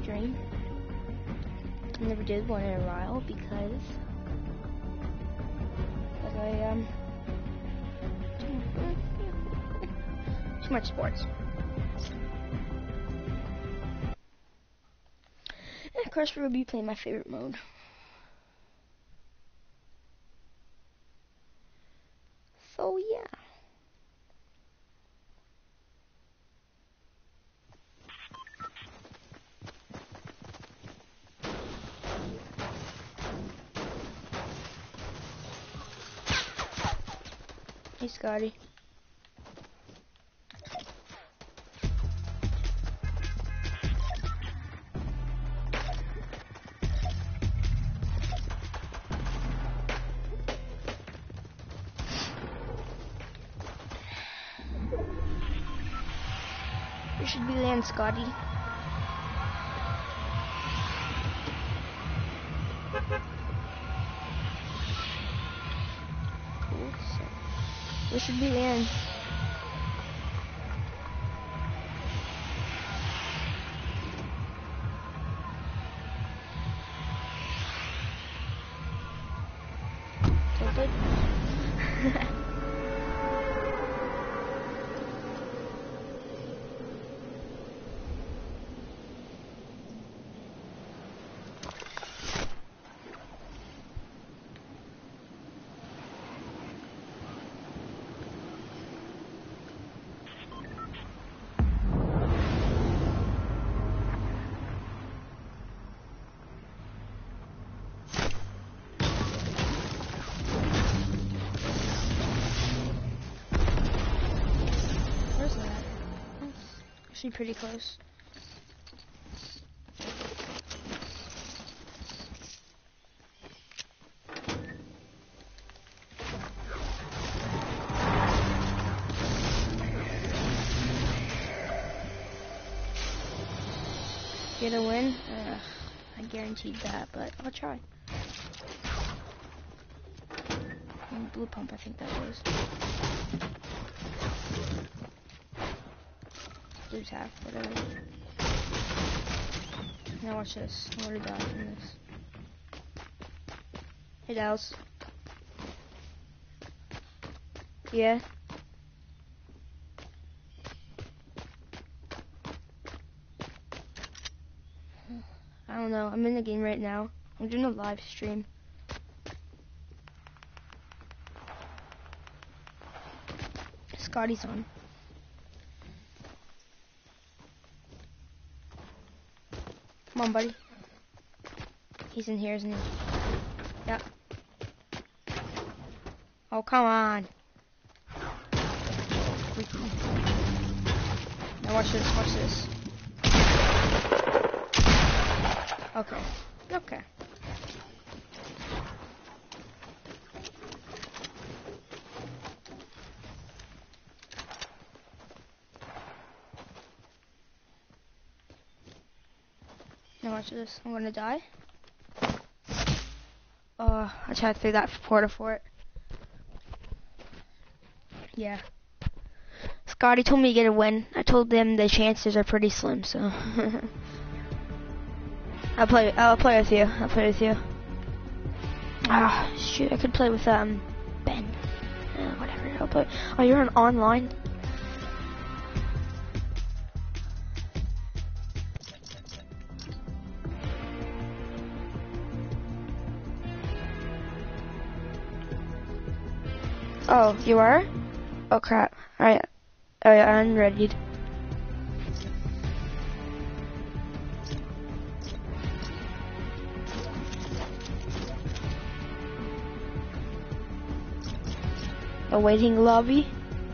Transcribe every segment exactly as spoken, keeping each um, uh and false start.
stream. I never did one in a while because, because I um too much sports. And of course, we'll be playing my favorite mode. So yeah. Hey, Scotty. Where should we land, Scotty? Cool. So, where should we land? Tilted? Pretty close. Get a win? Ugh, I guaranteed that, but I'll try. And blue pump, I think that was. Blue tack, whatever. Now watch this. I want to die from this. Hey, Dallas. Yeah? I don't know. I'm in the game right now. I'm doing a live stream. Scotty's on. Come on, buddy. He's in here, isn't he? Yep. Oh, come on. Now watch this, watch this. Okay. Okay. Now watch this. I'm gonna die. Oh, I tried to throw that porta fort. Yeah. Scotty told me to get a win. I told them the chances are pretty slim, so. I'll play. I'll play with you. I'll play with you. Ah, shoot! I could play with um Ben. Uh, whatever. I'll play. Oh, you're on online. Oh, you are? Oh crap! All right. Oh yeah, I'm ready. Awaiting lobby.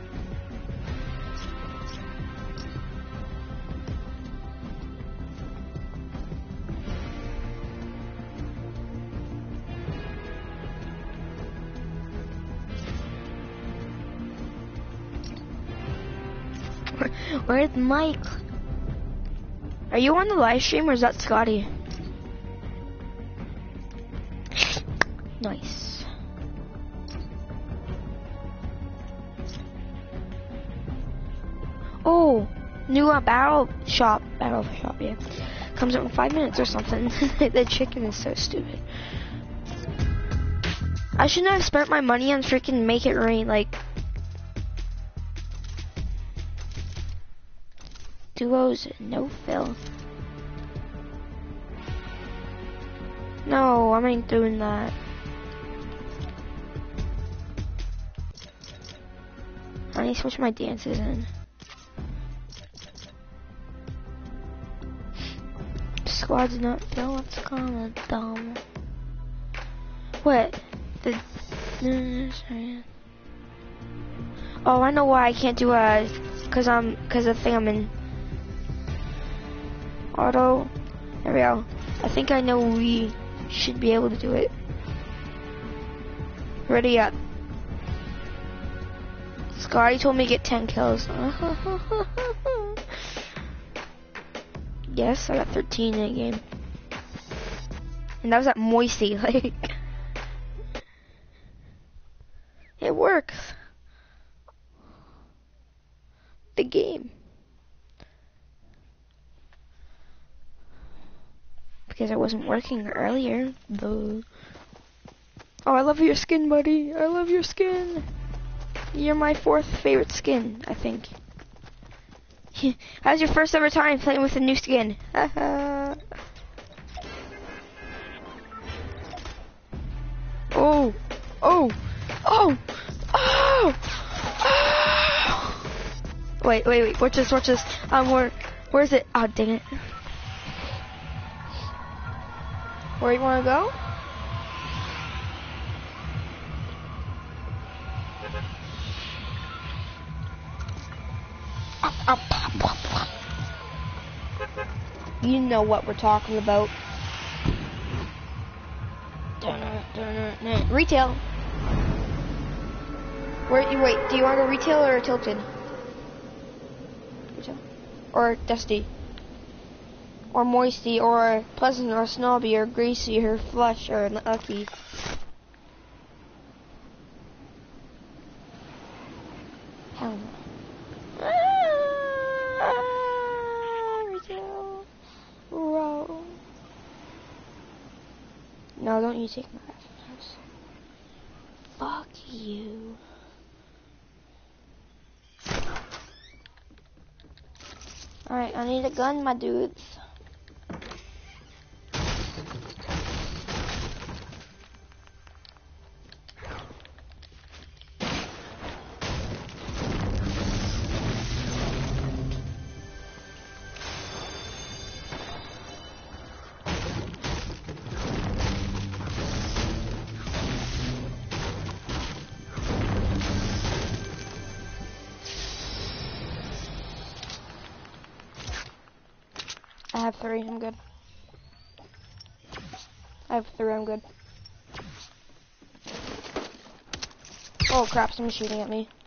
Where's Mike? Are you on the live stream or is that Scotty? Nice. Oh, new uh, battle shop, battle shop, yeah. Comes out in five minutes or something. The chicken is so stupid. I shouldn't have spent my money on freaking Make It Rain, like... Duos, no fill. No, I ain't doing that. I need to switch my dances in. Squad's not fill, what's kinda dumb. What? The... Oh, I know why I can't do a... Cause I'm... Cause the thing I'm in... Auto. There we go. I think I know we should be able to do it. Ready up. Scotty told me to get ten kills. Yes, I got thirteen in a game. And that was at Moisty, like. It works. The game. Because it wasn't working earlier. Duh. Oh, I love your skin, buddy. I love your skin. You're my fourth favorite skin, I think. How's your first ever time playing with a new skin? Oh, oh, oh, oh, oh. Wait, wait, wait. Watch this, watch this. Um, where, where is it? Oh, dang it. Where you want to go? You know what we're talking about. Retail. Where you wait? Do you want to go retail or tilted? Retail. Or dusty? Or moisty? Or pleasant? Or snobby? Or greasy? Or flush? Or lucky? Hell no. Roll. No, don't you take my house. Fuck you. Alright, I need a gun, my dudes. I have three, I'm good. I have three, I'm good. Oh crap, someone's shooting at me.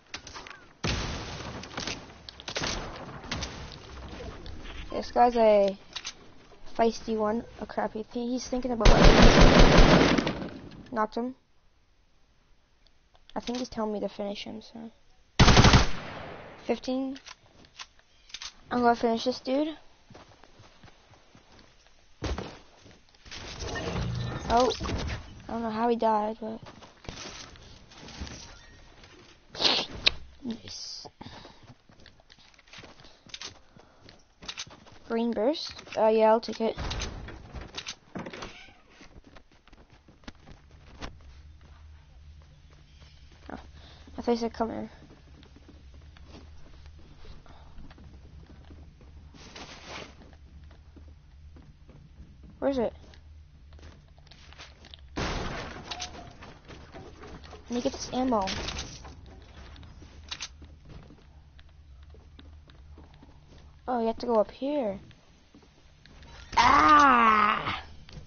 This guy's a feisty one. Oh crap, he th he's thinking about what. Knocked him. I think he's telling me to finish him, so. fifteen. I'm gonna finish this dude. Oh, I don't know how he died, but nice. Green burst. Uh, yeah, I'll take it. Oh, I thought you said come here. Where is it? Let me get this ammo. Oh, you have to go up here. Ah!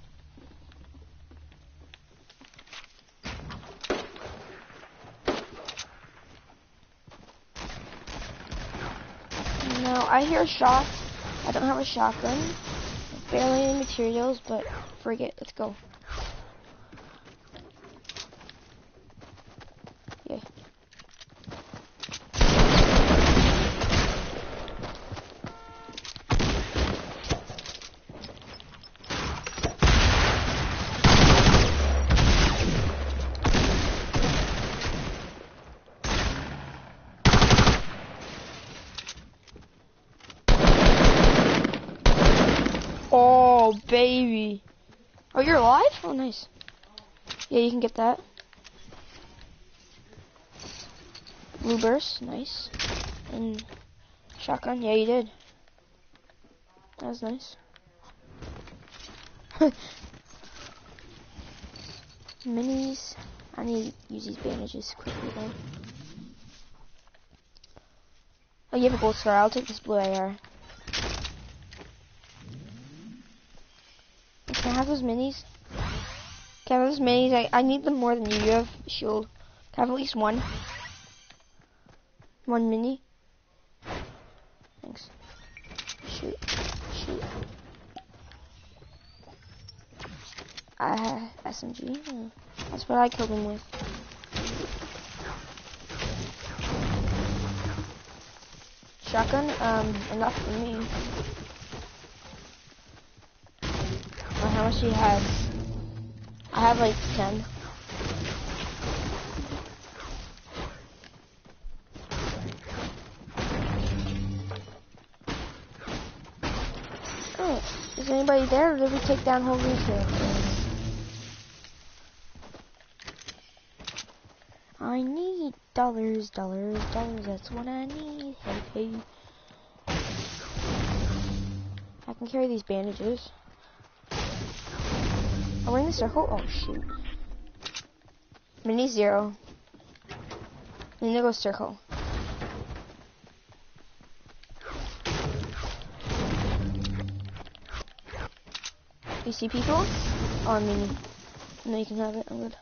No, I hear shots. I don't have a shotgun. Barely any materials, but frig it. Let's go. Yeah. Oh, baby. Oh, you're alive? Oh, nice. Yeah, you can get that. Blue burst, nice. And shotgun, yeah, you did. That was nice. Minis. I need to use these bandages quickly though. Oh, you have a gold star. I'll take this blue A R. Can I have those minis? Can I have those minis? I, I need them more than you. You have shield. Can I have at least one? One mini? Thanks. Shoot. Shoot. I have S M G. Hmm. That's what I killed him with. Shotgun? Um, enough for me. Well, how much do you have? I have like ten. Oh, is anybody there or did we take down whole retail? I need dollars, dollars, dollars, that's what I need. Hey, hey. I can carry these bandages. Oh, we're in the circle? Oh, shoot. Mini zero. I need to go circle. You see people? Oh, mini. No, you can have it. I'm good.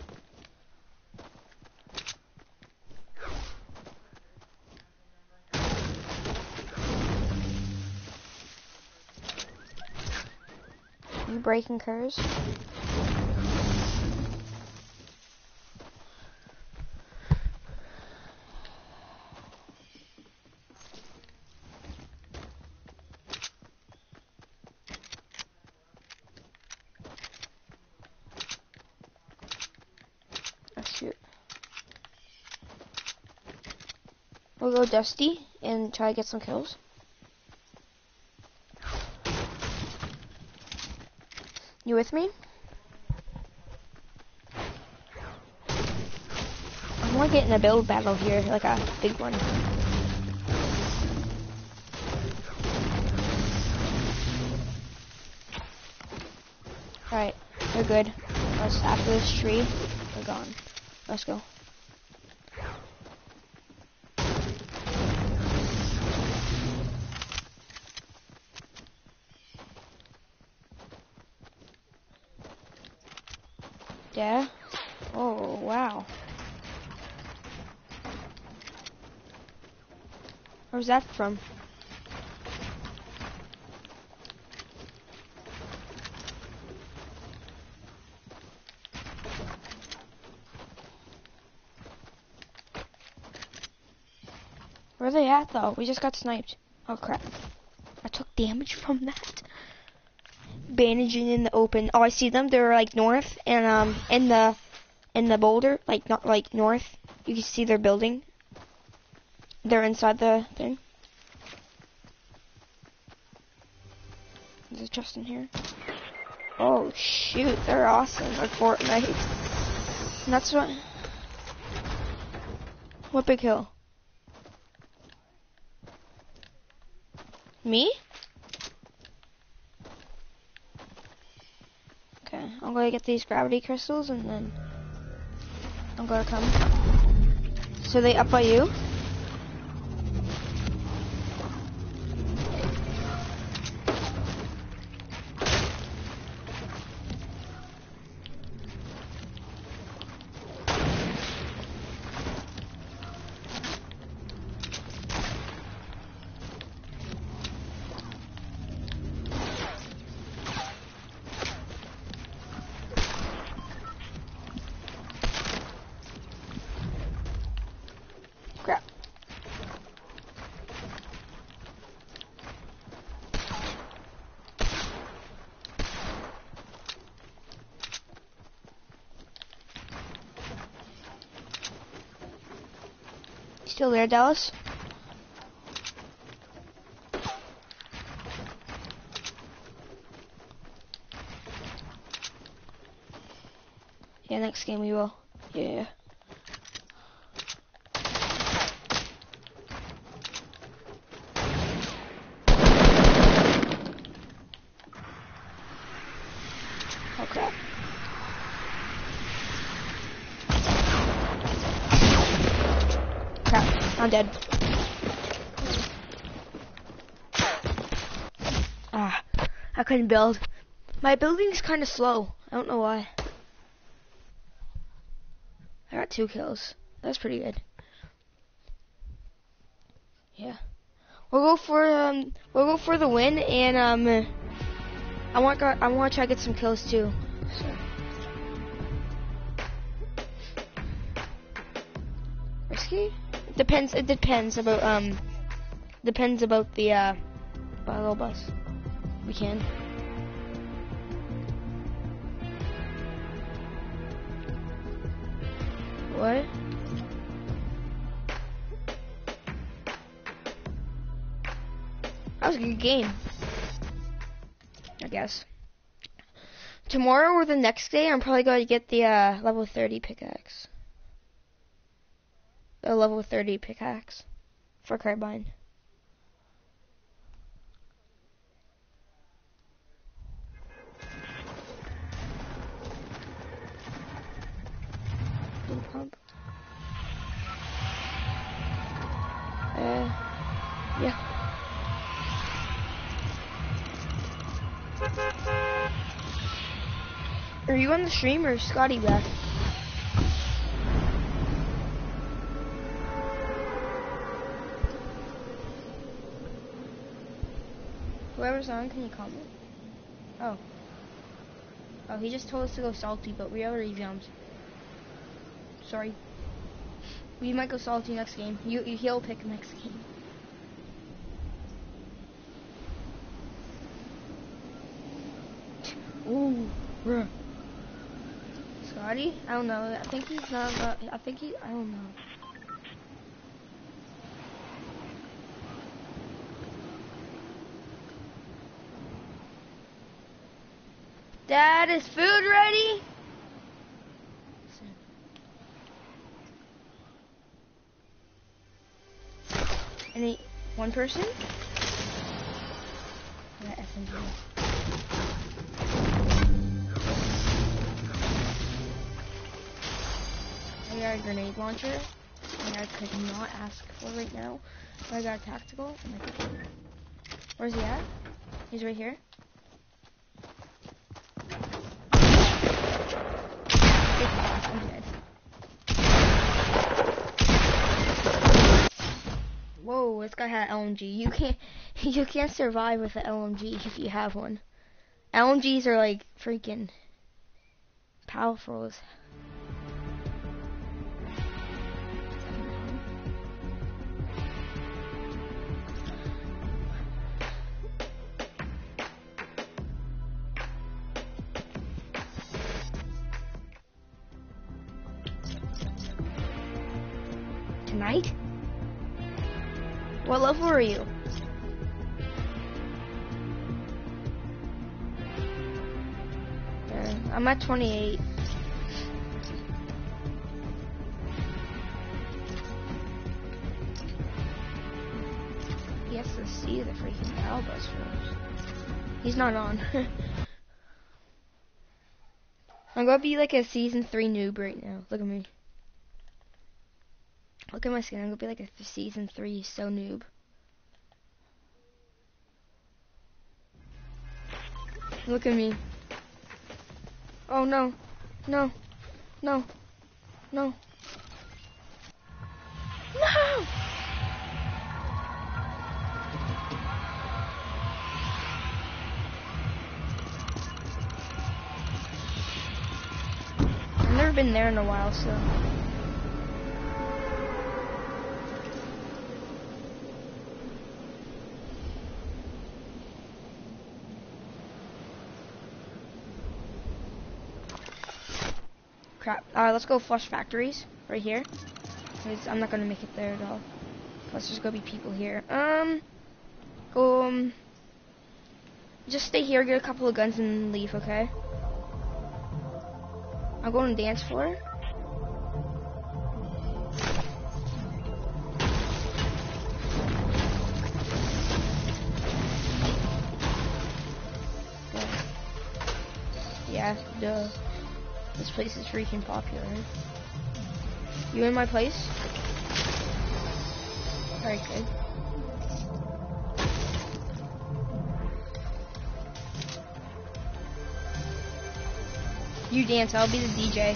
You breaking curs? Oh shoot. We'll go Dusty and try to get some kills. You with me? I want to get in a build battle here, like a big one. Alright, we're good. Let's, after this tree, we're gone. Let's go. Yeah? Oh, wow. Where's that from? Where are they at, though? We just got sniped. Oh, crap. I took damage from that. Bandaging in the open. Oh, I see them. They're, like, north. And, um, in the, in the boulder. Like, not, like, north. You can see their building. They're inside the thing. Is it just in here? Oh, shoot. They're awesome. Like Fortnite. And that's what... What big hill? Me? Okay, I'm gonna get these gravity crystals and then I'm gonna come. So they up by you? Crap. Still there, Dallas? Yeah, next game we will. Yeah. Oh crap. Crap, I'm dead. Ah, I couldn't build. My building's kind of slow. I don't know why. I got two kills. That's pretty good. Yeah. We'll go for um. We'll go for the win, and um. I want. I want to try to get some kills too. So. Risky? It depends. It depends about um. Depends about the uh. Battle bus. We can. What? That was a good game. I guess. Tomorrow or the next day, I'm probably going to get the uh, level thirty pickaxe. The level thirty pickaxe for carbine. Blue pump. Uh, yeah. Are you on the stream or is Scotty back? Whoever's on, can you comment? Oh. Oh, he just told us to go salty, but we already jumped. Sorry. We might go salty next game. You, you he'll pick next game. Ooh, bruh. Scotty? I don't know. I think he's not. Uh, I think he. I don't know. Dad, is food ready? Any one person? Yeah, S M G. I got a grenade launcher, and I could not ask for right now. So I got a tactical. And I could... Where's he at? He's right here. I'm dead. Whoa, this guy had an L M G. You can't, you can't survive with an L M G if you have one. L M Gs are like freaking powerful as. Tonight? What level are you? Uh, I'm at twenty-eight. He has to see the freaking battle bus first. He's not on. I'm gonna be like a season three noob right now. Look at me. Look at my skin. I'm gonna be like a th season three so noob. Look at me. Oh no, no, no, no, no! I've never been there in a while, so. Crap. Alright, let's go flush factories right here. Cause I'm not gonna make it there at all. Plus, there's gonna be people here. Um, go. Um, just stay here, get a couple of guns, and leave. Okay. I'm going to dance floor. Yeah, duh. This place is freaking popular. You in my place? Alright, good. You dance, I'll be the D J.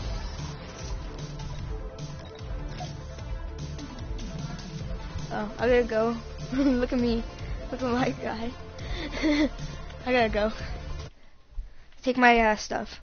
Oh, I gotta go. Look at me. Look at my guy. I gotta go. Take my uh, stuff.